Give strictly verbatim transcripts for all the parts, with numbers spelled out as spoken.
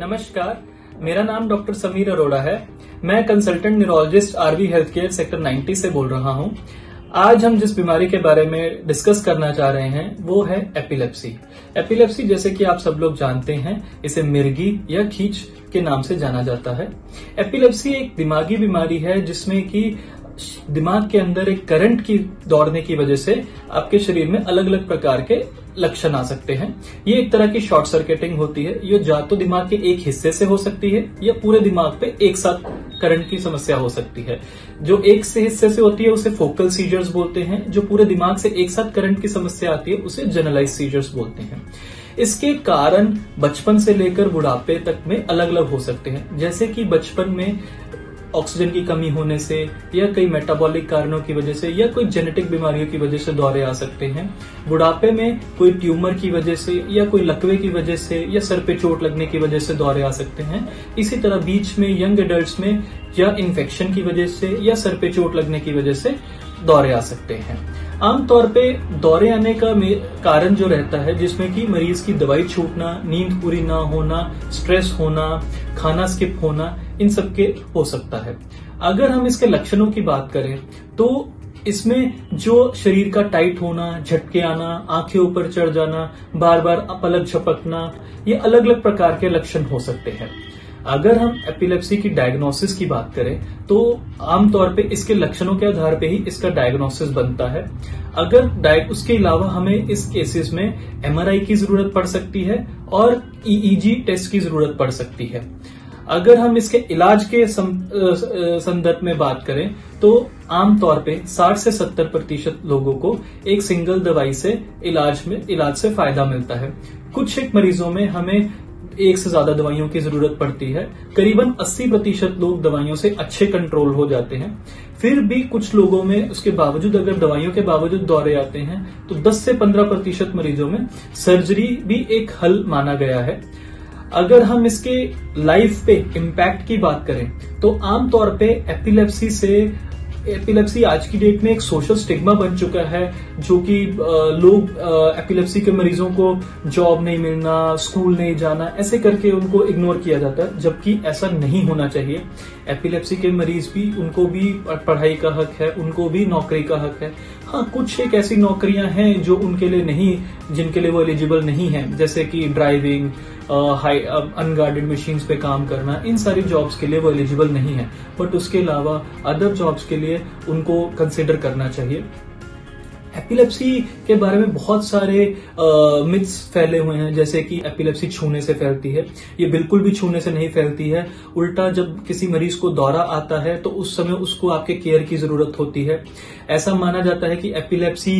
नमस्कार, मेरा नाम डॉक्टर समीर अरोड़ा है। मैं consultant neurologist RV health care sector नब्बे से बोल रहा हूं। आज हम जिस बीमारी के बारे में डिस्कस करना चाह रहे हैं वो है एपिलेप्सी। एपिलेप्सी जैसे कि आप सब लोग जानते हैं, इसे मिर्गी या खींच के नाम से जाना जाता है। एपिलेप्सी एक दिमागी बीमारी है जिसमें कि दिमाग के अंदर एक करंट की दौड़ने की वजह से आपके शरीर में अलग अलग प्रकार के लक्षण आ सकते हैं। ये एक तरह की शॉर्ट सर्किटिंग होती है। ये या तो दिमाग के एक हिस्से से हो सकती है या पूरे दिमाग पे एक साथ करंट की समस्या हो सकती है। जो एक से हिस्से से होती है उसे फोकल सीजर्स बोलते हैं। जो पूरे दिमाग से एक साथ करंट की समस्या आती है उसे जनरलाइज सीजर्स बोलते हैं। इसके कारण बचपन से लेकर बुढ़ापे तक में अलग अलग हो सकते हैं, जैसे कि बचपन में ऑक्सीजन की कमी होने से या कई मेटाबॉलिक कारणों की वजह से या कोई जेनेटिक बीमारियों की वजह से दौरे आ सकते हैं। बुढ़ापे में कोई ट्यूमर की वजह से या कोई लकवे की वजह से या सर पे चोट लगने की वजह से दौरे आ सकते हैं। इसी तरह बीच में यंग एडल्ट्स में या इन्फेक्शन की वजह से या सर पे चोट लगने की वजह से दौरे आ सकते हैं। आमतौर पे दौरे आने का कारण जो रहता है, जिसमें कि मरीज की दवाई छूटना, नींद पूरी ना होना, स्ट्रेस होना, खाना स्किप होना, इन सब के हो सकता है। अगर हम इसके लक्षणों की बात करें तो इसमें जो शरीर का टाइट होना, झटके आना, आंखें ऊपर चढ़ जाना, बार बार पलक झपकना, ये अलग अलग प्रकार के लक्षण हो सकते हैं। अगर हम एपिलेप्सी की डायग्नोसिस की बात करें तो आमतौर पे इसके लक्षणों के आधार पे ही इसका डायग्नोसिस बनता है। अगर उसके अलावा हमें इस केसेस में एमआरआई की जरूरत पड़ सकती है और ईईजी टेस्ट की जरूरत पड़ सकती है। अगर हम इसके इलाज के संदर्भ में बात करें तो आमतौर पे साठ से सत्तर प्रतिशत लोगों को एक सिंगल दवाई से इलाज में इलाज से फायदा मिलता है। कुछ एक मरीजों में हमें एक से ज्यादा दवाइयों की जरूरत पड़ती है। करीबन अस्सी प्रतिशत लोग दवाइयों से अच्छे कंट्रोल हो जाते हैं। फिर भी कुछ लोगों में उसके बावजूद, अगर दवाइयों के बावजूद दौरे आते हैं तो दस से पंद्रह प्रतिशत मरीजों में सर्जरी भी एक हल माना गया है। अगर हम इसके लाइफ पे इम्पैक्ट की बात करें तो आमतौर पे एपिलेप्सी से एपिलेप्सी आज की डेट में एक सोशल स्टिग्मा बन चुका है, जो कि लोग एपिलेप्सी के मरीजों को जॉब नहीं मिलना, स्कूल नहीं जाना, ऐसे करके उनको इग्नोर किया जाता है, जबकि ऐसा नहीं होना चाहिए। एपिलेप्सी के मरीज भी, उनको भी पढ़ाई का हक है, उनको भी नौकरी का हक है। हाँ, कुछ एक ऐसी नौकरियां हैं जो उनके लिए नहीं, जिनके लिए वो एलिजिबल नहीं है, जैसे कि ड्राइविंग, हाई अनगार्डेड मशीन्स पे काम करना, इन सारी जॉब्स के लिए वो एलिजिबल नहीं है। बट उसके अलावा अदर जॉब्स के लिए उनको कंसिडर करना चाहिए। एपिलेप्सी के बारे में बहुत सारे मिथ्स फैले हुए हैं, जैसे कि एपिलेप्सी छूने से फैलती है। ये बिल्कुल भी छूने से नहीं फैलती है। उल्टा जब किसी मरीज को दौरा आता है तो उस समय उसको आपके केयर की जरूरत होती है। ऐसा माना जाता है कि एपिलेप्सी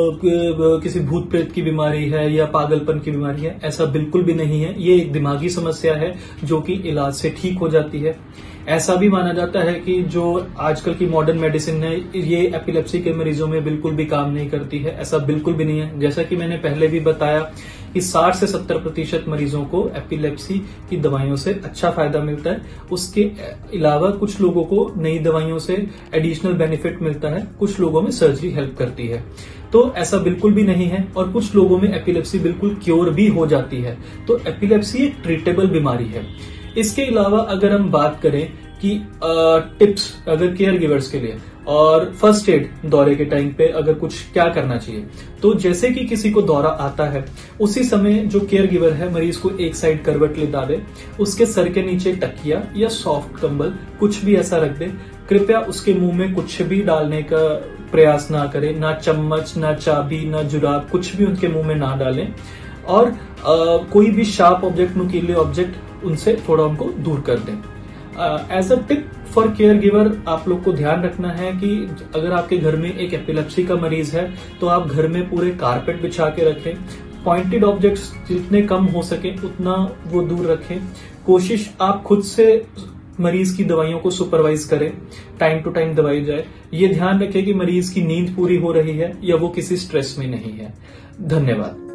किसी भूत प्रेत की बीमारी है या पागलपन की बीमारी है। ऐसा बिल्कुल भी नहीं है। ये एक दिमागी समस्या है जो कि इलाज से ठीक हो जाती है। ऐसा भी माना जाता है कि जो आजकल की मॉडर्न मेडिसिन है ये एपिलेप्सी के मरीजों में बिल्कुल भी काम नहीं करती है। ऐसा बिल्कुल भी नहीं है। जैसा कि मैंने पहले भी बताया कि साठ से सत्तर प्रतिशत मरीजों को एपिलेप्सी की दवाइयों से अच्छा फायदा मिलता है। उसके अलावा कुछ लोगों को नई दवाइयों से एडिशनल बेनिफिट मिलता है। कुछ लोगों में सर्जरी हेल्प करती है। तो ऐसा बिल्कुल भी नहीं है। और कुछ लोगों में एपिलेप्सी बिल्कुल क्योर भी हो जाती है। तो एपिलेप्सी एक ट्रीटेबल बीमारी है। इसके अलावा अगर हम बात करें कि टिप्स अगर केयर गिवर्स के लिए और फर्स्ट एड दौरे के टाइम पे अगर कुछ क्या करना चाहिए, तो जैसे कि किसी को दौरा आता है उसी समय जो केयर गिवर है मरीज को एक साइड करवट लेटा दे, उसके सर के नीचे तकिया या सॉफ्ट कंबल कुछ भी ऐसा रख दे। कृपया उसके मुंह में कुछ भी डालने का प्रयास ना करें, ना चम्मच, ना चाबी, ना जुराब, कुछ भी उनके मुंह में ना डालें। और आ, कोई भी शार्प ऑब्जेक्ट, नुकीले ऑब्जेक्ट उनसे थोड़ा उनको दूर कर दें। As a tip for care giver आप लोग को ध्यान रखना है कि अगर आपके घर में एक एपिलेप्सी का मरीज है तो आप घर में पूरे कारपेट बिछा के रखें। पॉइंटेड ऑब्जेक्ट्स जितने कम हो सके उतना वो दूर रखें। कोशिश आप खुद से मरीज की दवाइयों को सुपरवाइज करें, टाइम टू टाइम दवाई जाए। ये ध्यान रखें कि मरीज की नींद पूरी हो रही है या वो किसी स्ट्रेस में नहीं है। धन्यवाद।